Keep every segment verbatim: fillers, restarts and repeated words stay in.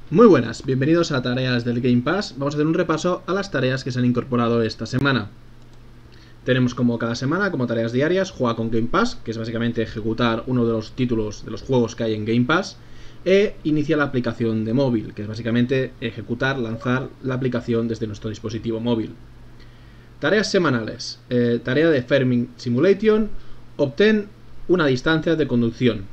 Muy buenas, bienvenidos a Tareas del Game Pass. Vamos a hacer un repaso a las tareas que se han incorporado esta semana. Tenemos como cada semana, como tareas diarias, juega con Game Pass, que es básicamente ejecutar uno de los títulos de los juegos que hay en Game Pass, e inicia la aplicación de móvil, que es básicamente ejecutar, lanzar la aplicación desde nuestro dispositivo móvil. Tareas semanales. Eh, tarea de Farming Simulation, obtén una distancia de conducción.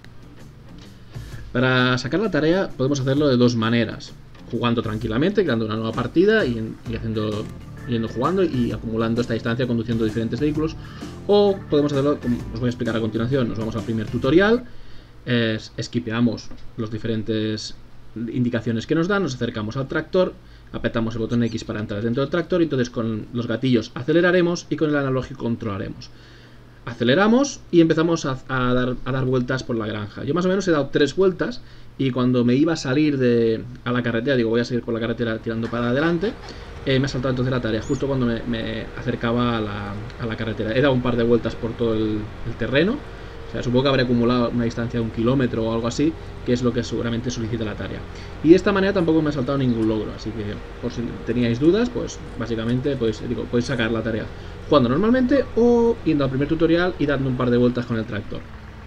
Para sacar la tarea podemos hacerlo de dos maneras: jugando tranquilamente, creando una nueva partida y, y haciendo, yendo jugando y acumulando esta distancia conduciendo diferentes vehículos, o podemos hacerlo como os voy a explicar a continuación. Nos vamos al primer tutorial, eh, esquipeamos las diferentes indicaciones que nos dan, nos acercamos al tractor, apretamos el botón X para entrar dentro del tractor y entonces con los gatillos aceleraremos y con el analógico controlaremos. Aceleramos y empezamos a, a, dar, a dar vueltas por la granja. Yo más o menos he dado tres vueltas y cuando me iba a salir de, a la carretera, digo voy a seguir por la carretera tirando para adelante, eh, me ha saltado entonces la tarea justo cuando me, me acercaba a la, a la carretera. He dado un par de vueltas por todo el, el terreno. O sea, supongo que habré acumulado una distancia de un kilómetro o algo así, que es lo que seguramente solicita la tarea. Y de esta manera tampoco me ha saltado ningún logro, así que por si teníais dudas, pues básicamente pues, digo, podéis sacar la tarea jugando normalmente o yendo al primer tutorial y dando un par de vueltas con el tractor.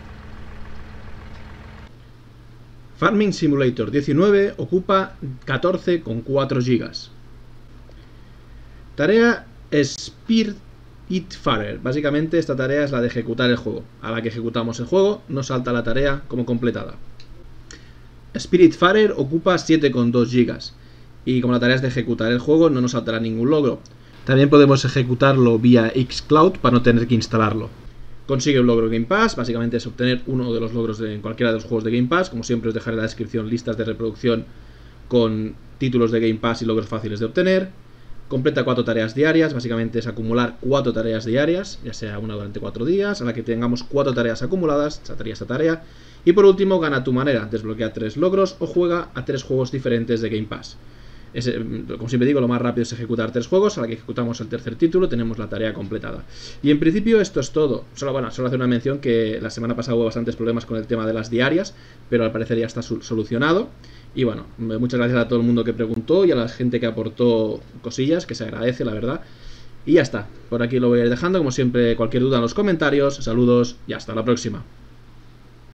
Farming Simulator diecinueve ocupa catorce coma cuatro gigas. Tarea Speed It Farer. Básicamente esta tarea es la de ejecutar el juego. A la que ejecutamos el juego nos salta la tarea como completada. Spiritfarer ocupa siete coma dos gigas y como la tarea es de ejecutar el juego no nos saltará ningún logro. También podemos ejecutarlo vía xCloud para no tener que instalarlo. Consigue un logro Game Pass, básicamente es obtener uno de los logros de en cualquiera de los juegos de Game Pass. Como siempre os dejaré en la descripción listas de reproducción con títulos de Game Pass y logros fáciles de obtener. Completa cuatro tareas diarias, básicamente es acumular cuatro tareas diarias, ya sea una durante cuatro días, a la que tengamos cuatro tareas acumuladas, saltaría esta tarea. Y por último, gana a tu manera, desbloquea tres logros o juega a tres juegos diferentes de Game Pass. Es, como siempre digo, lo más rápido es ejecutar tres juegos, a la que ejecutamos el tercer título tenemos la tarea completada. Y en principio esto es todo. Solo, bueno, solo hacer una mención que la semana pasada hubo bastantes problemas con el tema de las diarias, pero al parecer ya está solucionado. Y bueno, muchas gracias a todo el mundo que preguntó y a la gente que aportó cosillas, que se agradece, la verdad. Y ya está, por aquí lo voy a ir dejando. Como siempre, cualquier duda en los comentarios. Saludos y hasta la próxima.